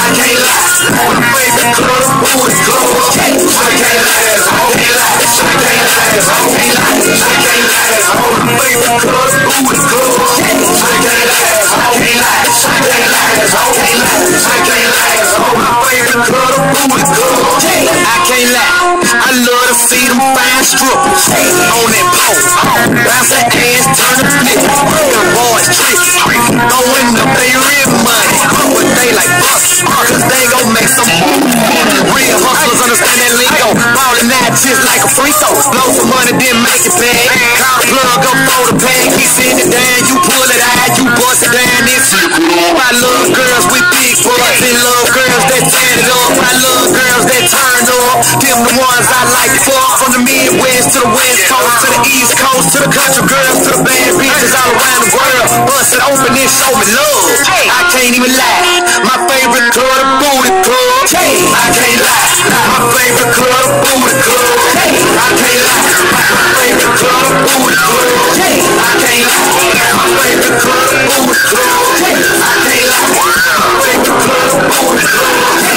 I can't lie. My favorite color, booty color. I can't lie. I can't lie. I can't lie. I can't lie. I can't lie. My favorite color, booty color. I can't lie. I can't lie. I can't lie. I can't lie. I can't lie. My favorite color, booty color. I can't lie. I love to see them fine strippers on that pole. Bounce that ass, turn the flip. The boys tricky, throwing up their rib money. But they like bust, cause they gon' make some money. Real hustlers understand that lingo. Ballin' out just like a free throw. Blow some money, then make it pay. Call the plug up for the pay. He send it down, you pull it out, you bust it down. It's I love girls with big butts and love girls that tan it up. I love girls that turn up. Them the ones I like to fuck. From the Midwest to the West Coast to the East Coast to the country girls to the bad bitches all around the world. Bust it open and show me love. I can't even lie. My favorite club, the booty club. I can't lie. My favorite club, the booty club. I can't lie. My favorite club, the booty club. I can't lie. My favorite club, the booty club. I can't lie. My favorite club, the booty club.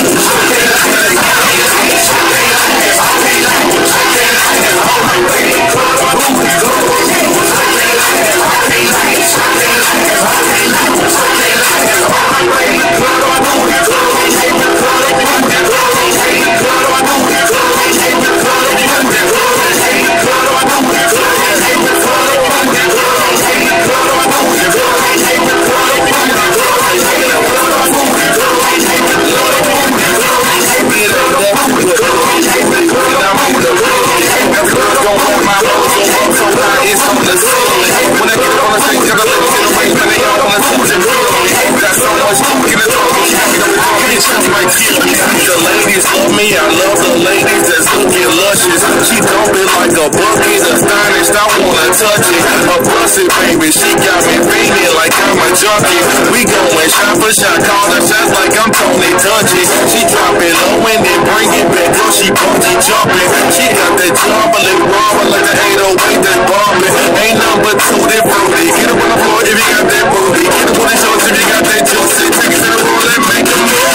I love the ladies that's looking luscious. She dumping like a bucket, astonished, I wanna touch it. A busted baby, she got me feeling like I'm a junkie. We going shot for shot, call the shots like I'm Tony Dungy. She drop it low and then bring it back, girl, she bungee jumping. She got that jumbling rubber like the 808 that's bumping. Ain't number two, that fruity. Get up on the floor if you got that booty. Get up on the shorts if you got that juicy. Take it to the wall and make a move.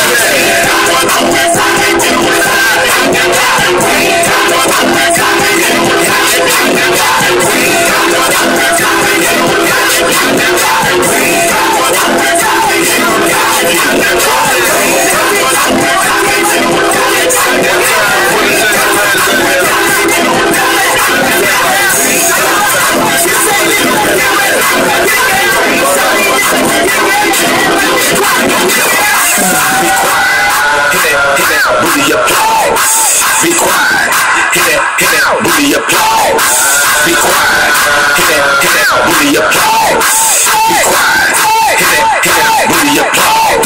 Booty applause. Be quiet. Hit that booty applause. Be quiet. Hit that booty applause. Be quiet. Hit that booty applause.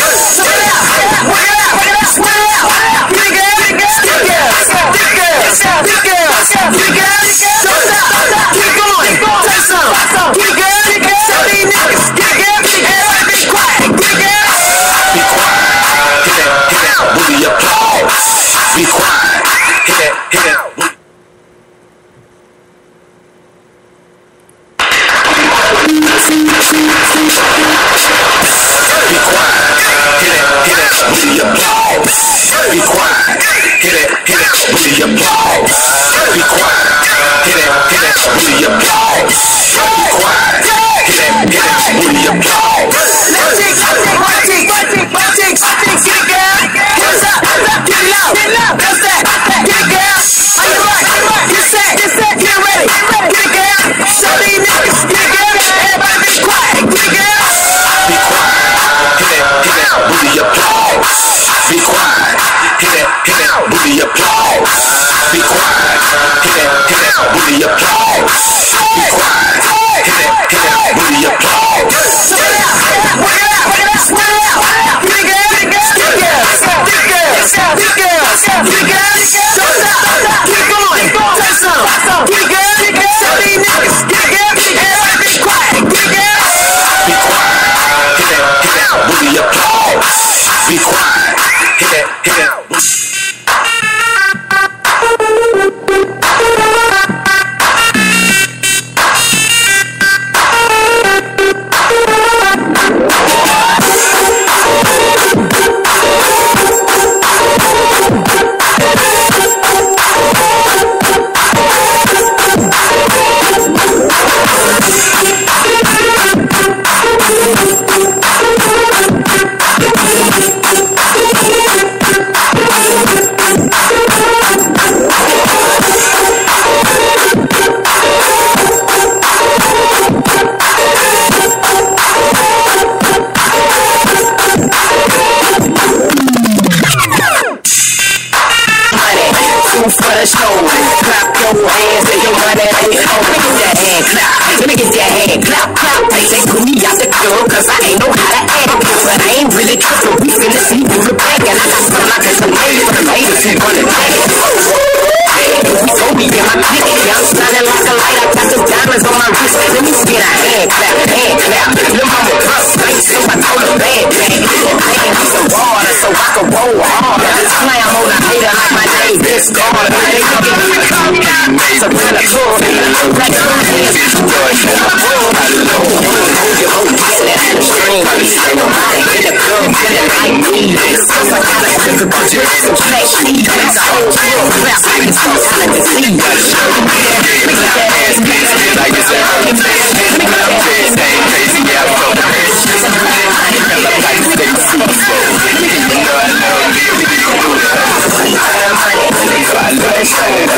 Keep going. Say something. Get good. Show these niggas. Get good. Everybody be quiet. Get good. Be quiet. Hit that booty applause. Be quiet. Hit that. Be quiet. Hit that booty applause. Be quiet. Hit that booty applause. Be quiet. Hit that booty applause. Be quiet. Hit that booty applause. Let's take get it, girl. Hands up, get it loud. That's that. Get it, girl. Are you right? Get set, get ready. Get it, girl. Show these niggas. Get it, girl. Everybody be quiet. Get it, girl. Be quiet. Hit that booty applause. Be quiet. Hit that booty applause. Be quiet. Hit that booty applause. crazy. Feeling low, bitch, boy, now. I love you. Probably stay on my in the club, feeling like me. Since I got a think about your ass and play me. That's a whole real rap. I can start selling the scene. Gotta show me. Make that ass bitch, like it's a hurt. Make that ass crazy, yeah, I'm so crazy. I like to stay super slow. You know I love me, we can do that. I love it,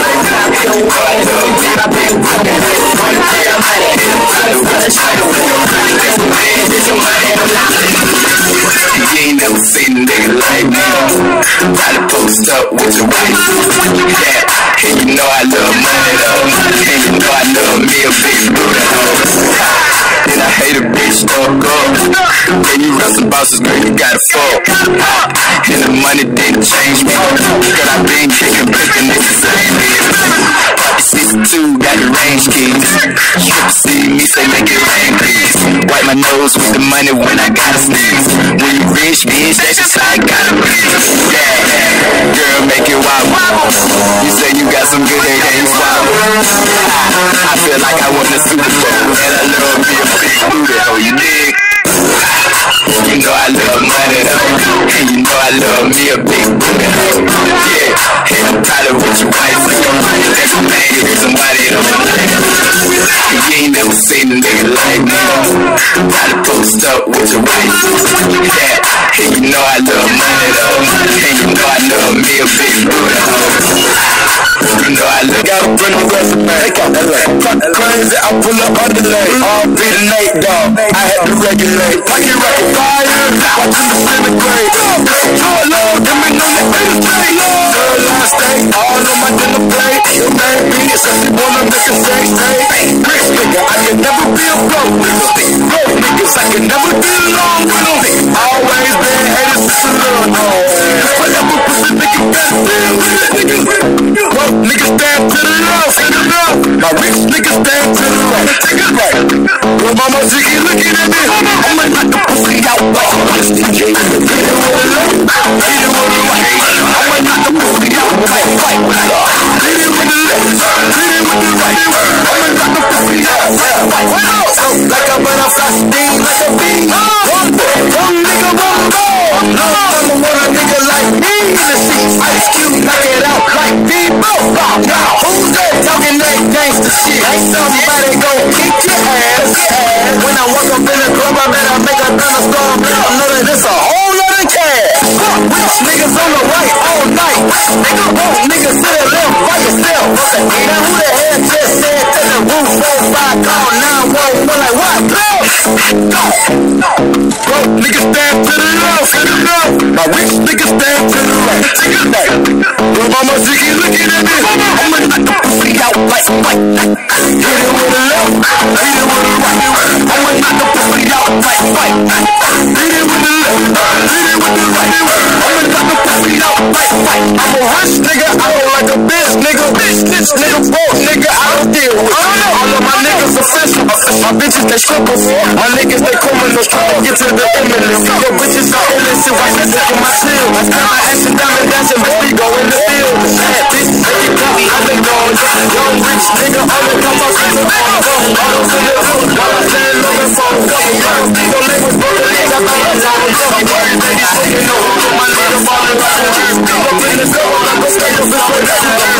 you ain't never seen a nigga like me. Gotta post up with your wife. Yeah, and you know I love money though. And you know I love me a big booty hoe. And I hate a bitch stuck up. And you run some bosses, girl, you gotta fuck. And the money didn't change me. Girl, I been kicking niggas ain't me. 62 got the range keys. You see me say make it rain, please. Wipe my nose with the money when I gotta sneeze. When you rich, bitch, that's just how I gotta be. Yeah, girl, make it wild. You say you got some good hair, can't swallow. I feel like I won the Super Bowl. And I love me a big booty hoe, you dig? You know I love money though. And you know I love me a big booty hoe. Yeah, and I'm proud of what you wife for your money. That's the main reason why they don't like me. You ain't never seen a nigga like me. Gotta post up with your wife. Yeah, and you know I love money though. And you know I love me a big booty hoe. You know I love. Gotta bring the resume. Crazy, I pull up underlay. All be the Nate dog. I had to regulate. Pocket rocket fire. Watching the centigrade. Your love, give me no industry. Girl, I stay all on my dinner plate. Your name be it, so she wanna make a say. Rich nigga, I can never be a broke nigga. Broke niggas, I can never be alone with them. Always been haters since a little old. Forever pussy nigga better deal with it, niggas. Broke niggas stand to the left, my rich niggas stand to the right. Take it right. Your mama Ziggy looking at me. I'ma knock the pussy out like a punch DJ. Hit it with a left, hit it with a right. I'ma knock the pussy out like fight with love. Hit it with the left, hit it with the right. I'ma knock the pussy out like fight with love. So like a butterfly sting like a bee. One nigga, one ball. I'ma want a nigga like me in the seats. Ice Cube knock it out like people. Who's that talking that gangsta shit? Ain't somebody gon' kick your ass. When I walk up in the club, I better make a thunderstorm. I know that it's a whole lot of cash. Rich niggas on the right all night. Nigga broke niggas to the left by yourself. Now who the hell just said to the roof 45 call 911 like what? Go. Broke niggas stand to the left. My rich niggas stand to the right. Take it back. Your mama Ziggy looking at me. I'ma knock the pussy out like fight. Hit it with a left, hit it with a right. I'ma knock the pussy out like fight. Hit it with the left, hit it with the right. I'ma knock the pussy out like fight. I'm a hush nigga, I don't like a bitch nigga. Bitch nigga, broke nigga, I don't deal with you. All of my niggas official. My bitches they strippers. My niggas they criminals trying to get to the eminence. Your bitches are innocent, why you taking my chill? I got my action diamond dancing, bitch, we go in the field. Bad bitch, make it copy, I been going. Young rich nigga, all the come up with the phone. All those in the hood, while I'm standing on the phone. Young nigga, niggas, brother, niggas, I'm not alone. I'm worried, baby, taking over. My nigga falling like a jerk. Up in the zone, I'm gon' stay up in the zone.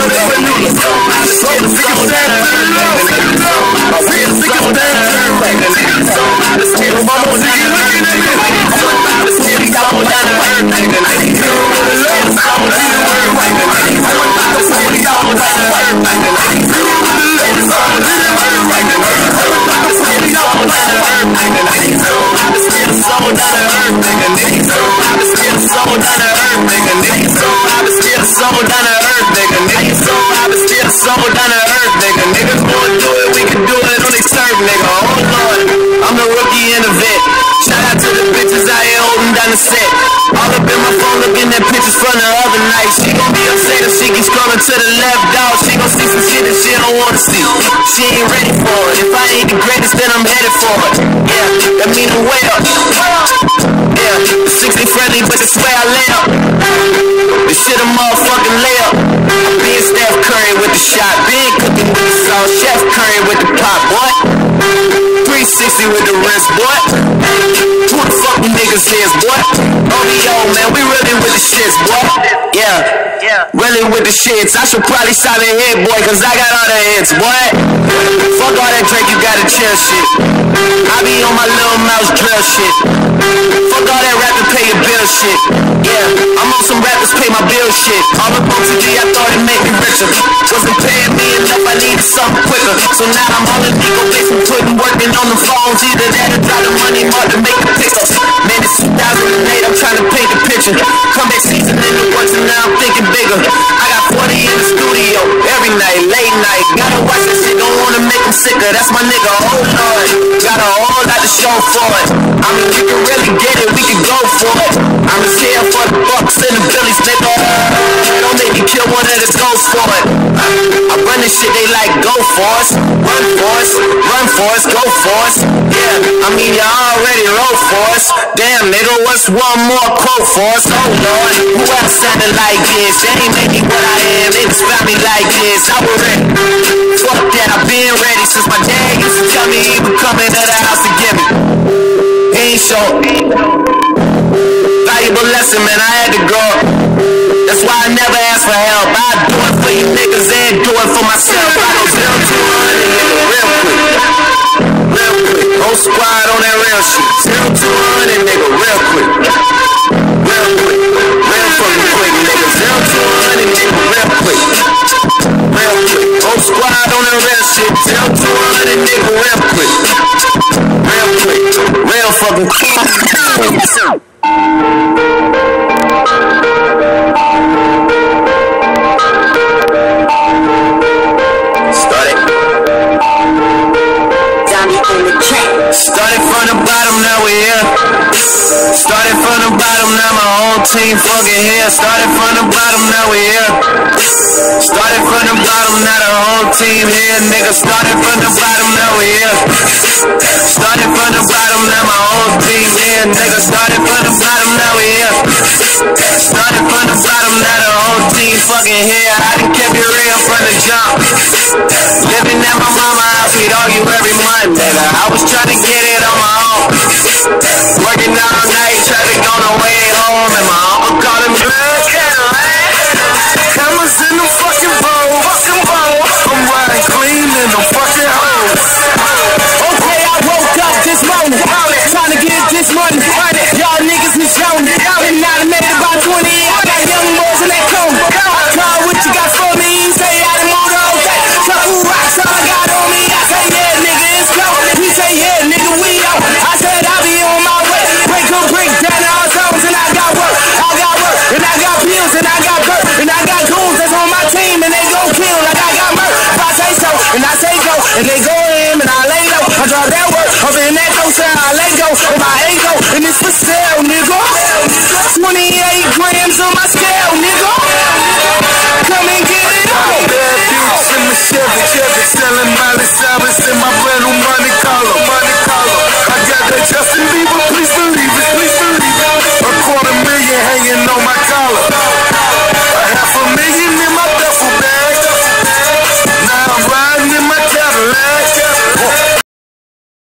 So the niggas stand to the left. My real niggas stand to the right. Your mama nigga looking at me. Let's get it down the earth, nigga. Hit it with the left, hit it with the right. Let's get it down the earth, nigga. Hit it with the left, hit it with the right. Let's get it down the earth, nigga. Let's get it soul down the earth, nigga. Let's get it soul down the earth, nigga. Let's get it soul down the earth, nigga. Let's get it soul down the earth, nigga. Niggas wanna do it, we can do it on they serve, nigga. Oh Lord, I'm the rookie in the vet. Shout out to the bitches out here holding down the set. All up in my phone looking at pictures from the other night. She gon' be upset if she keeps scrolling to the left, dog. She gon' see some shit that she don't wanna see. She ain't ready for it. If I ain't the greatest, then I'm headed for it. Yeah, that mean I'm way up. Yeah, the 60 friendly, but the swear I lay up. This shit a motherfucking layup. I'm being Steph Curry with the shot. Been cooking with the shits. I should probably sign a hit, boy, cause I got all the hits, boy. Fuck all that Drake, you gotta chill shit. I be on my little mouse drill shit. Fuck all that rapping, pay your bill shit. Yeah, I'm on some rappers, pay my bill shit. All up on TV, I thought it made me richer. Wasn't paying me enough, I needed something quicker. So now I'm all in legal basement, putting working on the phones. Either that or drop the money mark to make the pickups. Man, it's 2008, I'm trying to paint the picture. Comeback season in the works and now I'm thinking bigger. I got 40 in the studio, every night, late night. Gotta watch this shit, don't wanna make him sicker. That's my nigga, oh Lord. Got a whole lot to show for it. I mean, we can really get it, we can go for it. I'm just here for the bucks and the billies, nigga. Don't make me kill one of the ghosts for it. I run this shit, they like, go for us. Run for us, run for us, go for us. Yeah, I mean, you already wrote for us. Damn, nigga, what's one more quote for us? Oh Lord, who else sounded like this? They ain't made me what I am, niggas found me like this. I was ready, fuck that, I've been ready since my dad used to tell me he would come into the house to get me. He ain't show valuable lesson, man, I had to grow up. That's why I never ask for help. I do it for you niggas and do it for myself. I go 0 to 100, nigga, real quick. Real quick, whole squad on that real shit. 0 to 100, nigga, real quick. Real quick, real fucking quick, nigga. 0 to 100, nigga, real quick. Real quick, whole squad on that real shit. 0 to 100, nigga, real quick. Real quick, real fucking quick. Started from the bottom, now we here. Started from the bottom, now my whole team fucking here. Started from the bottom, now we here. Started from the bottom, now the whole team here, nigga. Started from the bottom, now we here. Started from the bottom, now my whole team here, nigga. Started from the bottom, now we here. Started from the bottom, now the whole team fucking here. I done kept it real from the jump. Living at my mama's house, we'd argue every month, nigga. I was trying to get it on my own. Working all night, trying to go the way home. And my uncle called him blood Cadillac. Cameras in the fucking bowl. I'm riding clean in the fucking hole. Okay, I woke up this morning, trying to get this money. Y'all niggas is young, and now I made about 20. I got young boys in that cone. I call what you got for me. Say I done moved all day. Couple rocks all I got on me. I say yeah, nigga, it's go. He say yeah, nigga, we out. I said I'll be on my way. Break down all songs, and I got work, and I got pills, and I got birth, and I got goons that's on my team, and they gon' kill like I got murk. If I say so, and I say go, and they go in, and I lay low. I drop down.